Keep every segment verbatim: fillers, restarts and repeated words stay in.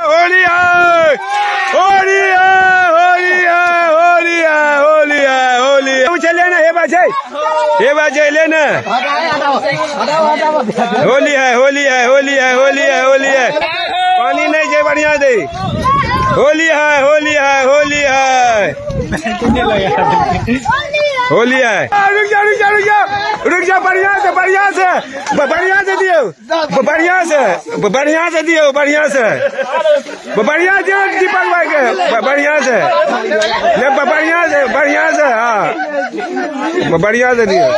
होली है होली है होली है होली है होली है होली है मुझे लेना ये बात है ये बात है लेना होली है होली है होली है होली है होली है पानी नहीं चाहिए बढ़िया दे होली है होली है होली है होली है रुक जा रुक जा रुक जा रुक जा बढ़िया से बढ़िया से बढ़िया से दियो बढ़िया से बढ़िया से दियो बढ़िया से बढ़िया से दीपक भाई के बढ़िया से बढ़िया से बढ़िया से हाँ बढ़िया से दियो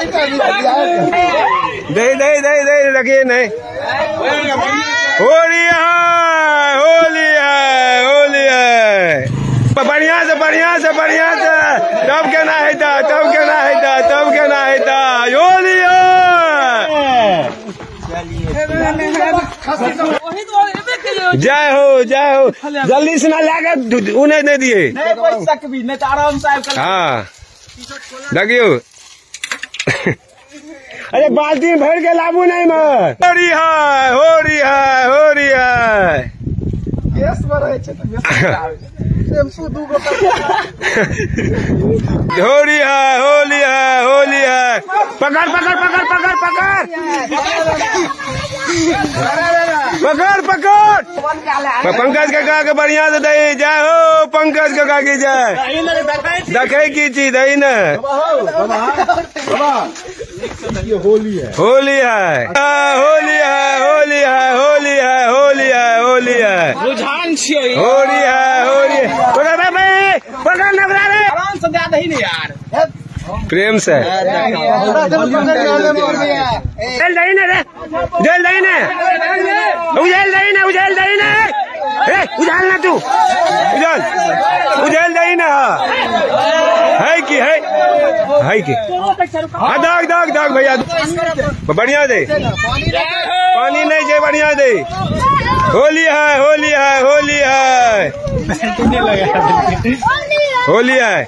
दे दे दे दे रखिए नहीं होली है होली है होली है बढ़िया से बढ़िया से बढ़िया से तब कहना है था तब कहना है था तब कहना है था होली जय हो जय हो जल्दी से ना लाकर उन्हें दे दिए हाँ देखियो अरे बाल्टी भर के लाबू नहीं मत हो रही है हो रही है हो रही है होली है होली है होली है पकड़ पकड़ पकड़ पकड़ पकड़ पकड़ पकड़ पंकज काका के बढ़िया से दही जाए हो पंकज काका की जाए देखे की चीज दही न होली है होली है होली है होली है होली है होली है होली है रुझान होली है होली पकड़ न आराम से ज्यादा ही नहीं यार प्रेम से उजल दही ना रे उजल दही ना उजल दही ना उजल दही ना उजाल ना तू उजल उजल दही ना है कि है है कि हाँ दाग दाग दाग भैया बढ़िया दे पानी नहीं चाहिए बढ़िया दे होली है होली है होली है होली है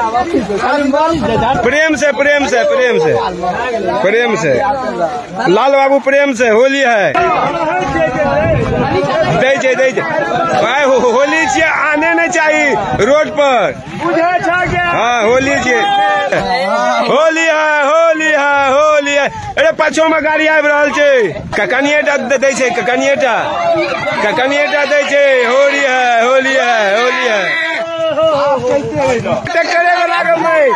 प्रेम से प्रेम से प्रेम से प्रेम से लाल बाबू प्रेम से होली है दे दे दे भाई होली से आने नहीं चाहिए रोड पर हाँ होली से होली है होली है होली है अरे पाछो में गाड़ी आबि रहल छै ककनिएटा दै छै ककनिएटा ककनिएटा दै छै होली है होली है होली है करे वाला के मैं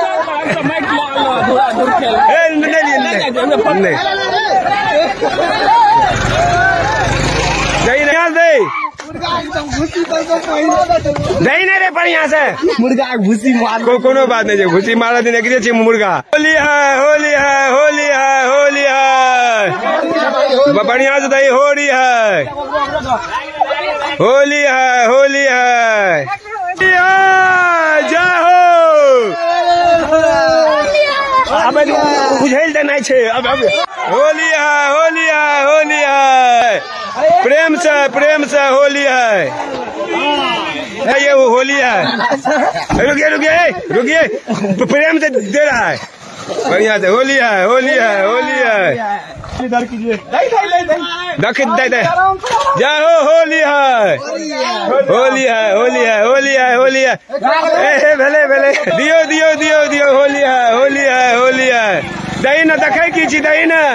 ए नहीं नहीं नहीं नहीं दे नहीं नहीं रे बढ़िया से मुर्गा घुसी मार को कोनो बात नहीं है घुसी मारा दिन एक छी मुर्गा होली है होली है होली है होली है बढ़िया से दही होली है होली है होली है जय हो अब बुझल देना छै अब अब होली है होली है होली है प्रेम से प्रेम से होली है ये वो होली है रुकिए रुकिए रुकिए प्रेम से दे रहा है बढ़िया से होली है होली है होली है देख दे दे जय हो होली है होली है होली है होली है होली है ए भले भले दियो दियो दियो दियो होली है होली है होली है दही न देखे की छी दही न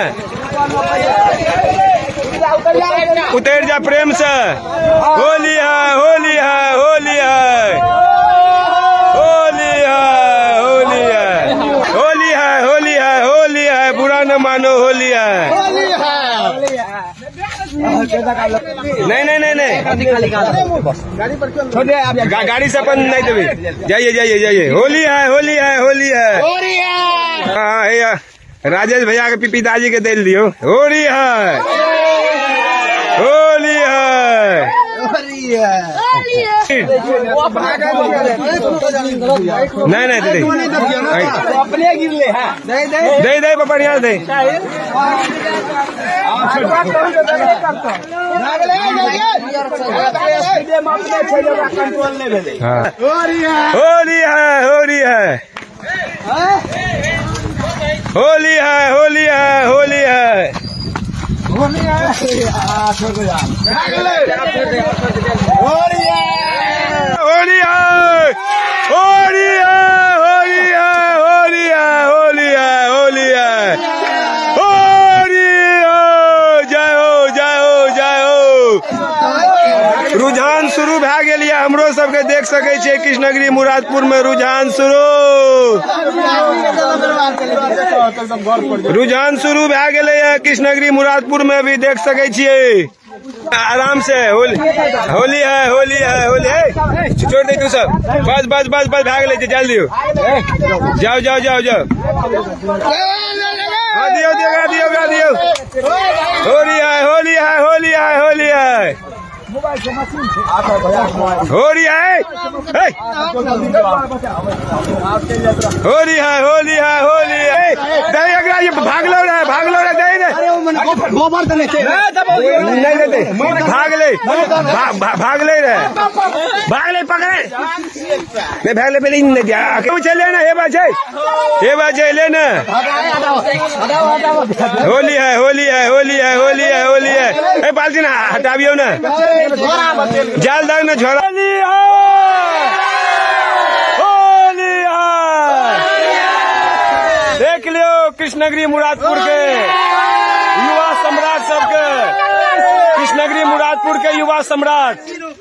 उतर जा प्रेम से होली है होली है होली है होली है होली है होली है होली है होली है बुरा न मानो होली है नहीं नहीं नहीं नहीं गाड़ी से अपन नहीं देवे जाइए जाइए जाइए होली है होली है होली है हाँ भैया राजेश भैया के पिताजी के दे दियो होली है होली है नहीं नहीं दे दे दे बढ़िया दे होली है होली है होली है होली है होली है होली है होली है होली है होली है होली है होली है होली है होली है होली हो जय हो जय हो जय हो। रुझान शुरू भए गेल यऽ हमरो सबके देख सकै छियै कृष्णगिरी मुरादपुर में रुझान शुरू रुझान शुरू भए गेलै यऽ कृष्णगिरी मुरादपुर में भी देख सकै छियै। आराम से होली होली है होली है होली है छोड़ दे तू सब बस बस बस बस भाग ले जल्दी जाओ जाओ जाओ जाओ दियो दियो दियो दियो होली है होली है होली है होली है होली है होली है होली है होली है दही अगला ये भाग लो रे भाग लो रे दही नहीं देते भाग ले भाग ले रे भाग ले पकड़े नहीं भाग ले पहले नहीं दिया क्यों चले ना ये बात है ये बात है लेना होली है होली है होली है होली है होली है बाल्टी ना हटावियो ना जाल दाग ना छोड़ा होली देख लियो कृष्णगिरी मुरादपुर के युवा सम्राट सबके कृष्णगिरी मुरादपुर के युवा सम्राट